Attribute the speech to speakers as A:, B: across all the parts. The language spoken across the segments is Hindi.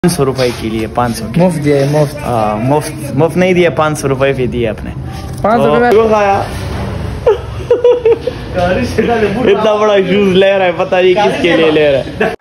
A: 500 रुपए के लिए 500
B: मुफ्त दिया मुफ्त
A: मुफ्त नहीं दिया, 500 रुपए भी दिए अपने।
B: 500
A: क्यों खाया? इतना बड़ा शूज ले रहा है, पता नहीं किसके लिए ले रहा है।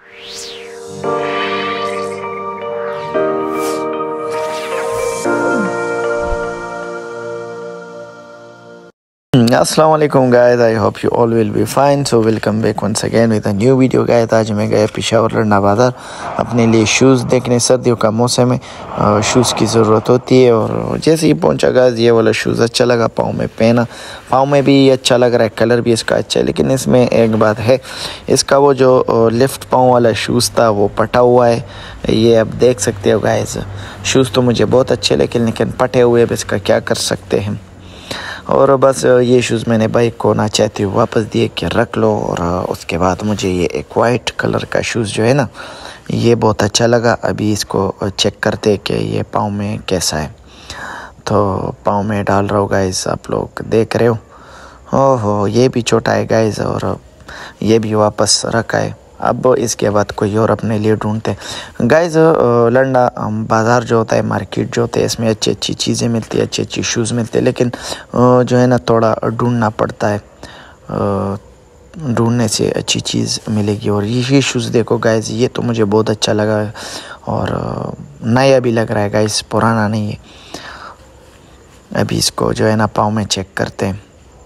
C: Assalamualaikum guys, I hope you all will be fine. So welcome back once again with a new video guys। आज मैं गया पेशावर लंडा बाज़ार अपने लिए शूज़ देखने। सर्दियों का मौसम है, शूज़ की ज़रूरत होती है और जैसे ही पहुंचा गाइस ये वाला शूज़ अच्छा लगा, पाँव में पहना, पाँव में भी अच्छा लग रहा है, कलर भी इसका अच्छा है। लेकिन इसमें एक बात है, इसका वो जो लेफ़्ट पाँव वाला शूज़ था वो पटा हुआ है। ये अब देख सकते हो गाइस, शूज़ तो मुझे बहुत अच्छे लेकिन पटे हुए, अब इसका क्या कर सकते हैं। और बस ये शूज़ मैंने बाइक को ना चाहते हुए वापस दिए कि रख लो। और उसके बाद मुझे ये एक वाइट कलर का शूज़ जो है ना, ये बहुत अच्छा लगा। अभी इसको चेक करते कि ये पाँव में कैसा है। तो पाँव में डाल रहा हूँ गाइस, आप लोग देख रहे हो। ओहो, ये भी छोटा है गाइस और ये भी वापस रखा है। अब इसके बाद कोई और अपने लिए ढूंढते हैं गाइस। लंडा बाज़ार जो होता है, मार्केट जो होता है, इसमें अच्छी अच्छी चीज़ें मिलती है, अच्छी अच्छी शूज़ मिलते हैं। लेकिन जो है ना, थोड़ा ढूंढना पड़ता है, ढूंढने से अच्छी चीज़ मिलेगी। और ये शूज़ देखो गाइस, ये तो मुझे बहुत अच्छा लगा और नया भी लग रहा है गाइस, पुराना नहीं है। अभी इसको जो है ना पाँव में चेक करते हैं,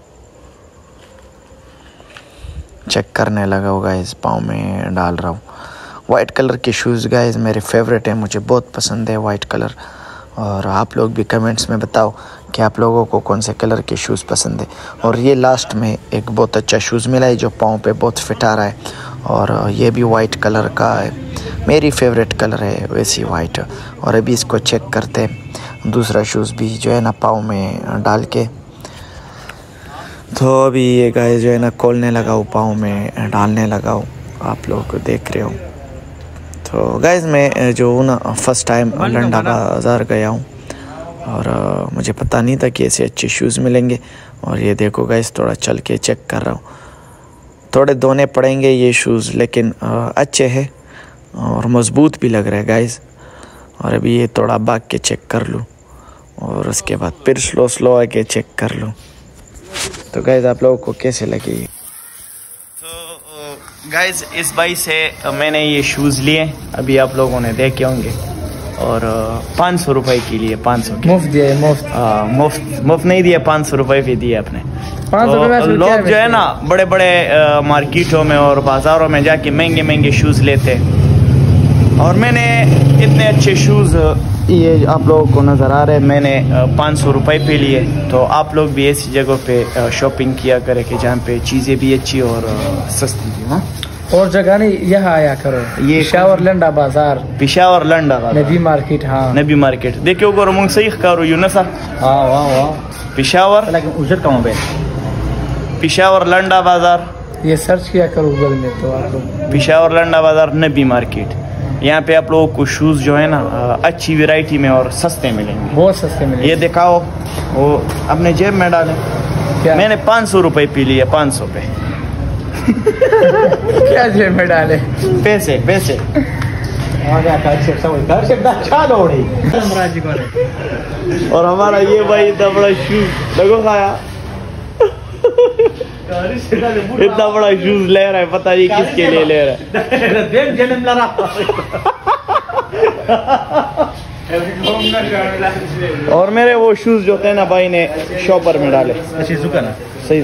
C: चेक करने लगा हो गाइस, पाँव में डाल रहा हूँ। वाइट कलर के शूज़ गाइस मेरे फेवरेट हैं, मुझे बहुत पसंद है वाइट कलर। और आप लोग भी कमेंट्स में बताओ कि आप लोगों को कौन से कलर के शूज़ पसंद है। और ये लास्ट में एक बहुत अच्छा शूज़ मिला है जो पाँव पे बहुत फिट आ रहा है और ये भी वाइट कलर का है, मेरी फेवरेट कलर है वैसी वाइट। और अभी इसको चेक करते हैं, दूसरा शूज़ भी जो है ना पाँव में डाल के। तो अभी ये गाइस जो है ना खोलने लगा हूँ, पाँव में डालने लगा हूँ, आप लोग देख रहे हो। तो गाइस मैं जो हूँ ना फर्स्ट टाइम लंडा बाज़ार गया हूँ और मुझे पता नहीं था कि ऐसे अच्छे शूज़ मिलेंगे। और ये देखो गाइस, थोड़ा चल के चेक कर रहा हूँ, थोड़े धोने पड़ेंगे ये शूज़, लेकिन अच्छे हैं और मज़बूत भी लग रहे हैं गाइस। और अभी ये थोड़ा भाग के चेक कर लूँ और उसके बाद फिर स्लो आके चेक कर लूँ। तो गाइस आप लोगों को कैसे लगे?
A: तो गाइस इस भाई से मैंने ये शूज़ लिए, अभी आप लोगों ने देखे होंगे। और 500 रुपए के लिए 500
B: मुफ्त दिया
A: मुफ्त नहीं दिया, 500 रुपए भी दिए अपने।
B: 500
A: तो लोग जो है ना बड़े बड़े मार्केटों में और बाज़ारों में जाके महंगे महंगे शूज़ लेते हैं। और मैंने इतने अच्छे शूज़ ये आप लोगों को नज़र आ रहे हैं, मैंने 500 रुपए पे लिए। तो आप लोग भी ऐसी जगह पे शॉपिंग किया करें कि जहाँ पे चीज़ें भी अच्छी और सस्ती भी। हाँ,
B: और जगह नहीं, यहाँ आया करो, ये पेशावर लंडा बाज़ार,
A: पेशावर लंडा बाज़ार,
B: नबी मार्केट। हाँ,
A: नबी मार्केट देखियो गोरो मुंग सही करो यूनसा।
B: हाँ वाह
A: पेशावर,
B: लेकिन उजर कहाँ पे?
A: पेशावर लंडा बाज़ार, ये
B: सर्च किया करो गूगल में तो आप लोग,
A: पेशावर लंडा बाज़ार नबी मार्केट। यहाँ पे आप लोगों को शूज़ जो है ना अच्छी वैरायटी में और सस्ते मिलेंगे,
B: बहुत सस्ते मिलेंगे।
A: ये दिखाओ, वो अपने जेब में डालें। मैंने 500 रुपए पी लिए, 500 पे।
B: क्या जेब में डाले?
A: पैसे पैसे। और हमारा ये भाई इतना बड़ा शूज लगो खाया, इतना बड़ा शूज ले रहा है, पता नहीं किसके लिए ले रहा है। और मेरे वो शूज जो थे ना भाई ने शॉपर में डाले, सही।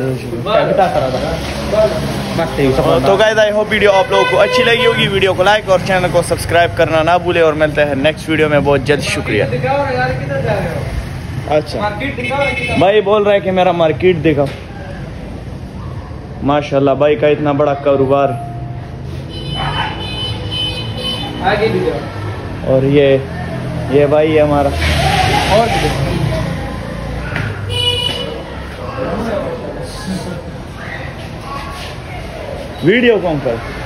A: तो गाइस आई होप वीडियो आप लोगों को अच्छी लगी होगी। वीडियो को लाइक और चैनल को सब्सक्राइब करना ना भूले और मिलते हैं नेक्स्ट वीडियो में बहुत जल्द। शुक्रिया। अच्छा भाई बोल रहा है कि मेरा मार्केट दिखाओ। माशाल्लाह भाई का इतना बड़ा कारोबार। और ये भाई है हमारा। और वीडियो कौन कर